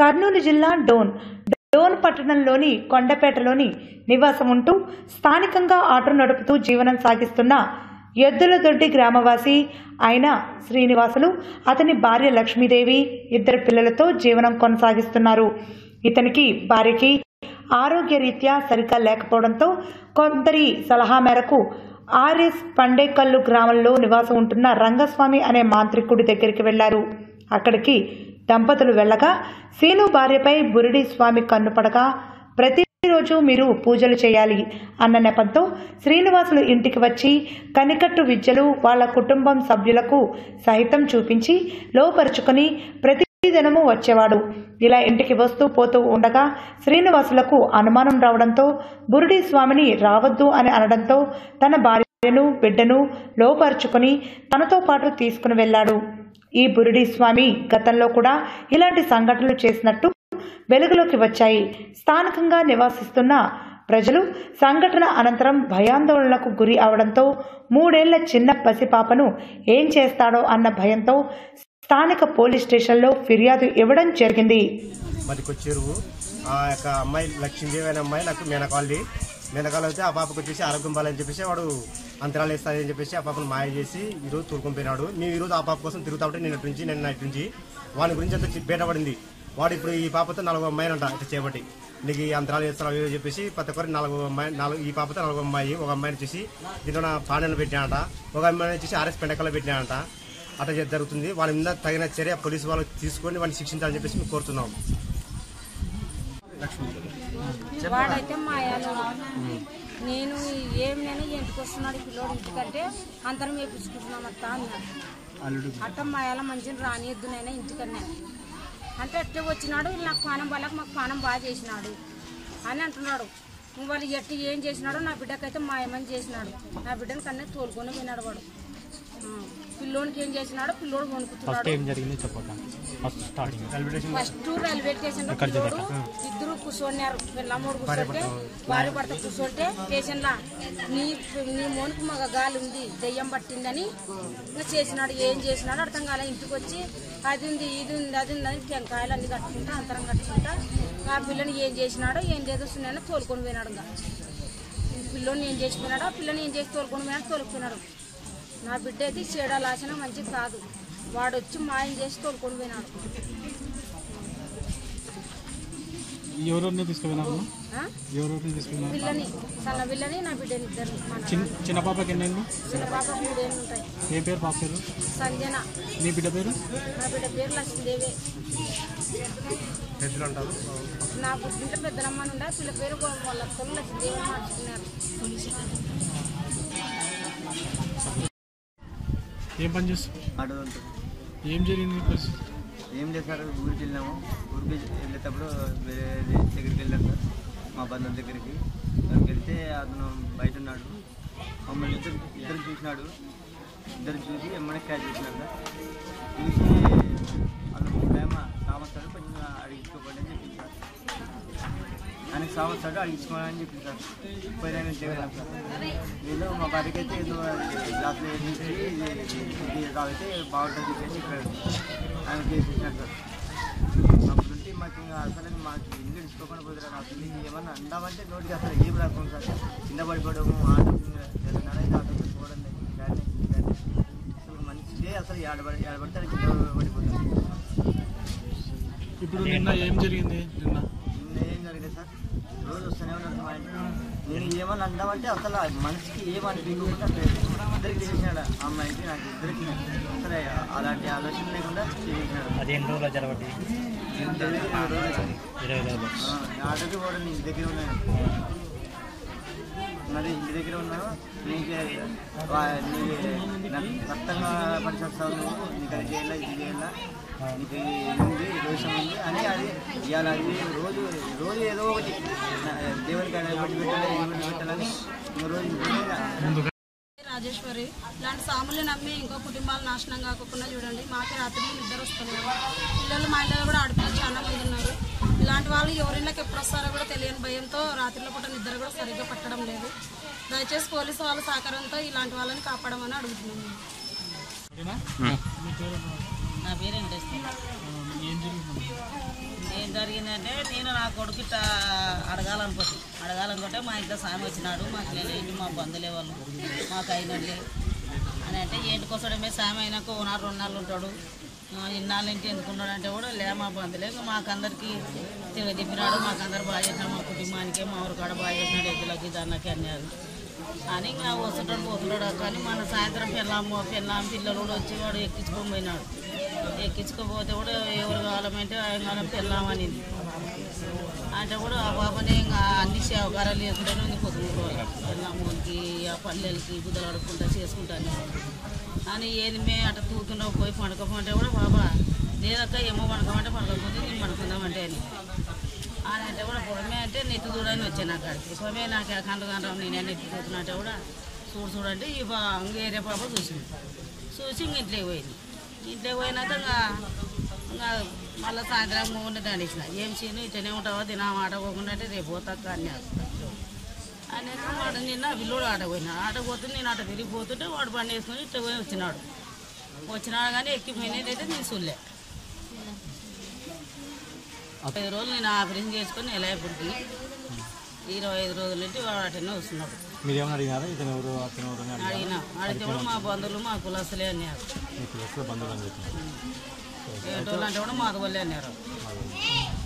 కర్నూలు జిల్లా డోన్ పట్టణంలోని కొండపేటలోని నివాసం ఉంటూ స్థానికంగా ఆటో నడుపుతూ జీవనం సాగిస్తున్న ఎద్దులదొడ్డి గ్రామవాసి అయిన శ్రీనివాసులు అతని భార్య లక్ష్మీదేవి ఇద్దరు పిల్లలతో జీవనం కొనసాగిస్తున్నారు. ఇతనికి భార్యకి ఆరోగ్యరీత్యా సరిగ్గా లేకపోవడంతో కొందరి సలహా మేరకు ఆర్ఎస్ పండేకల్లు గ్రామంలో నివాసం ఉంటున్న రంగస్వామి అనే మాంత్రికుడి దగ్గరికి వెళ్లారు. అక్కడికి దంపతులు వెళ్ళగా సీను భార్యపై బురిడి స్వామి కన్నుపడగా ప్రతిరోజు మీరు పూజలు చేయాలి అన్న నెపంతో శ్రీనివాసులు ఇంటికి వచ్చి కనికట్టు విద్యలు వాళ్ళ కుటుంబం సభ్యులకు సహితం చూపించి లోపరుచుకొని ప్రతిదినము వచ్చేవాడు. ఇలా ఇంటికి వస్తూ పోతూ ఉండగా శ్రీనివాసులకు అనుమానం రావడంతో బురిడి స్వామిని రావద్దు అని అనడంతో తన భార్యను బిడ్డను లోపరుచుకొని తనతో పాటు తీసుకుని వెళ్ళాడు. ఈ బురిడి స్వామి గతంలో కూడా ఇలాంటి సంఘటనలు చేసినట్టు వెలుగులోకి వచ్చాయి. స్థానికంగా నివాసిస్తున్న ప్రజలు సంఘటన అనంతరం భయాందోళనకు గురి అవడంతో 3 ఏళ్ల చిన్న పసిపాపను ఏం చేస్తాడో అన్న భయంతో స్థానిక పోలీస్ స్టేషన్లో ఫిర్యాదు ఇవ్వడం జరిగింది. అమ్మాయి లక్ష్మీదేవి అనే అమ్మాయి నాకు మేనకాలు అయితే ఆ పాపకు వచ్చేసి ఆరోగ్యం బాలని చెప్పేసి వాడు అంతరాలు వేస్తాయని చెప్పేసి ఆ పాపను మాయ చేసి ఈరోజు తోడుకొని పోయినాడు. మేము ఈరోజు ఆ పాప కోసం తిరుగుతా ఉంటే నిన్న నైట్ నుంచి వాని గురించి అంతా బయటపడింది. వాడు ఇప్పుడు ఈ పాపతో 4వ అమ్మాయినంట ఇట్లా చేపట్టి నీకు అంతరాలు వేస్తాడు అని చెప్పేసి ప్రతి ఒక్కరి 4వ అమ్మాయి ఈ పాపతో 4వ అమ్మాయి ఒక అమ్మాయిని వచ్చేసి దీంట్లో పాండను పెట్టినాడంట, ఒక అమ్మాయిని వచ్చేసి ఆర్ఎస్ పెండకల్లో పెట్టినాడంట. అట్లా జరుగుతుంది. వాళ్ళ మీద తగిన చర్య పోలీసు వాళ్ళు తీసుకొని వాడిని శిక్షించాలని చెప్పేసి మేము కోరుతున్నాం. వాడైతే మాయాలోడు. నేను ఇంటికి వస్తున్నాడు పిల్లోడు ఇంటికంటే అందరం వేపించుకుంటున్నాం అత్త అన్నాడు. అట్ట మాయాల మంచిని రానియద్దు నైనా ఇంటికన్నా అంటే అట్టే వచ్చినాడు. నాకు పానం వాళ్ళకి మాకు పానం బాగా చేసినాడు అని అంటున్నాడు. వాళ్ళు ఎట్టి ఏం చేసినాడో నా బిడ్డకైతే మాయమని చేసినాడు. నా బిడ్డని కన్నా తోలుకొని పోయినాడు వాడు. పిల్లోనికి ఏం చేసినాడో పిల్లోడు వణుకుతున్నాడు. ఫస్ట్ రైల్వే స్టేషన్ లో పిల్లోడు ఇద్దరు కూర్చొన్నారు. పిల్లమ్మోడు కూర్చోంటే భార్య భర్త కూర్చోంటే స్టేషన్ లా నీ మోనికి మగ గాలి ఉంది దెయ్యం పట్టిందని చేసినాడు. ఏం చేసినాడు అర్థం కాలే. ఇంటికి వచ్చి అది ఉంది ఇది ఉంది అది ఉంది అని టెంకాయలు అన్ని కట్టుకుంటా అంతరం కట్టుకుంటా ఆ పిల్లని ఏం చేసినాడో ఏం చేస్తున్నాడో తోలుకొని పోయినాడు. పిల్లోని ఏం చేసిపోయినాడో ఆ పిల్లని ఏం చేసి తోలుకొని పోయినాడు తోలుకుపోయినాడు. నా బిడ్డ అయితే చీడాలాసిన మంచిది కాదు. వాడు వచ్చి మాయం చేసి తోలుకొని పోయినాడు. పిల్లని సన్న పిల్లని నా బిడ్డని ఇద్దరు. చిన్న పాపకి ఎన్ని? చిన్న పాప 3 ఏళ్ళు ఉంటాయి. ఏ పేరు పాప పేరు? సంజన. నీ బిడ్డ పేరు? నా బిడ్డ పేరు లక్ష్మీదేవి. నా పుట్టింటే పెద్దనమ్మని ఉండే పిల్ల పేరు వాళ్ళ తొలి లక్ష్మీదేవి మార్చుకున్నారు. ఏం పని చేస్తావు? ఏం జరిగింది పరిస్థితి? ఏం లేదు సార్, ఊరికి వెళ్ళినాము. ఊరికి వెళ్ళేటప్పుడు వేరే దగ్గరికి వెళ్ళాను సార్, మా బంధువుల దగ్గరికి. అక్కడికి వెళ్తే అతను బయట ఉన్నాడు. మమ్మల్ని ఇద్దరు చూసినాడు. ఇద్దరు చూసి ఎమ్మనే క్యాచ్ చేసినాడు సార్. చూసి అతను టైం సామస్తాడు కొంచెం అడిగించుకోకండి అని చెప్పింది సార్. ఆయనకి సామస్తాడు అడిగించుకోవాలని చెప్పింది సార్. పోయినా చేయగలం సార్. నేను మా భార్యకి అయితే ఏదో గ్లాసులో ఇది తాగితే బాగుంటుంది చెప్పేసి చెప్పాడు. ఆయన చేసేసినాడు సార్. అప్పుడుంటే మాకు ఇంకా అసలు మాకు ఇల్లు ఇచ్చుకోకుండా పోతున్నారు. అసలు ఏమన్నా అందామంటే నోటికి అసలు ఏం రాకుండా సార్. కింద పడిపోవడము ఆటో నడైతే ఆటో పోవడం అసలు మంచిదే. అసలు ఏడబడితే కింద పడిపోతుంది. ఇప్పుడు నిన్న ఏం జరిగింది? నిన్న ఏం జరిగింది సార్, రోజు వస్తూనే ఉన్నాను మా ఇంటికి. నేను ఏమన్నా అందామంటే అసలు మనిషికి ఏమనిపించకుండా ఇద్దరికి చేసినాడు. ఆ అమ్మాయికి నాకు ఇద్దరికి అసలు అలాంటి ఆలోచన లేకుండా చేసినాడు. ఆటోకి కూడా నేను ఇంటి దగ్గర ఉన్నాను. మరి ఇంటి దగ్గర ఉన్నాను. నీకు కష్టంగా పరిచస్తావు, నువ్వు నీకు అది చేయాలా ఇది చేయాలా, నీకు ఇది ఉంది దోషం ఉంది అని అది ఇవాళ అది రోజు ఏదో ఒకటి దేవునికి పెట్టి పెట్టాలి ఏమిటి పెట్టాలని రోజు. రాజేశ్వరి ఇలాంటి సాములు నమ్మి ఇంకో కుటుంబాలు నాశనం కాకుండా చూడండి. మాకే రాత్రి నిద్ర వస్తున్నారు. పిల్లలు మా ఇళ్ళలో కూడా ఆడపిల్లలు చాలా మంది ఉన్నారు. ఇలాంటి వాళ్ళు ఎవరిళ్ళకి ఎప్పుడు వస్తారో కూడా తెలియని భయంతో రాత్రిలో పూట నిద్ర కూడా సరిగ్గా పట్టడం లేదు. దయచేసి పోలీసు వాళ్ళ సహకారంతో ఇలాంటి వాళ్ళని కాపాడమని అడుగుతున్నాము. నా పేరు వెంకటేశ్వర. ఏం జరిగిందంటే నేను నా కొడుకు అడగాలనుకుంటే మా ఇంట్లో సామి వచ్చినాడు, మాకు ఏంటి మా బంధువులే వాళ్ళు మాకు అయినండి అని అంటే ఏంటికొస్తాడమే సామి అయినాక 1 నాడు 2 నాళ్ళు ఉంటాడు, ఇన్నాళ్ళ ఇంటి ఎందుకున్నాడు అంటే కూడా లే మా బంధువులే మాకందరికీ తిప్పినాడు, మాకందరు బాగా చేసినాడు, మా కుటుంబానికే మా ఊరు కాడ బాగా చేసినాడు, ఎద్దులకి దానికి అన్నారు అని ఇంకా వస్తుంటాడు పోతున్నాడు. కానీ మన సాయంత్రం పెళ్ళాం పిల్లలు కూడా వచ్చి వాడు ఎక్కించుకొని పోయినాడు. ఎక్కించుకోపోతే కూడా ఎవరు కావాలంటే ఆయన కాలం పెళ్ళామనింది అంటే కూడా ఆ పాపనే ఇంకా అన్ని సేవకారాలు చేసుకుంటూనే ఉంది. పొద్దున పెళ్ళామూనికి ఆ పల్లెలకి గుద్దలు అడుక్కుంటా చేసుకుంటాను అని ఏది మేము అట్లా తూకుండా పోయి పండుకోమంటే కూడా బాబా లేదక్క ఏమో పండుకోమంటే పండుకోకపోతే నేను పండుకుందామంటే అని అంటే కూడా పొడమే అంటే నెత్తి చూడని వచ్చాను అక్కడికి. పొడమే నాకు కంటగానరావు నేనే నెత్తి చూస్తున్నట్టే కూడా చూడంటే ఈ వేరే పాప చూసింది. చూసి ఇంక ఇంట్లోకి పోయింది. ఇంట్లోకి పోయినాక ఇంకా మళ్ళీ సాయంత్రం మూడు దండించిన ఏం చేయను ఇట్లనే ఉంటావా తిన ఆటపోకుండా అంటే రేపు పోతాక అన్నారు. అనేసి వాడు నిన్న పిల్లోడు ఆటపోయినా ఆటపోతే నేను అట తిరిగిపోతుంటే వాడు బండి వేసుకొని ఇట్లా పోయి వచ్చినాడు కానీ ఎక్కిపోయినట్టయితే నేను చూడలే. 5 రోజులు నేను ఆపరేషన్ చేసుకొని ఎలాగొట్టి 25 రోజుల నుంచి వాడు అటనే వస్తున్నాడు. అడిగినా అడిగితే కూడా మా బంధువులు మా కులస్తులే అన్నారు. ఏంటోళ్ళు అంటే కూడా మాది వాళ్ళే అన్నారు.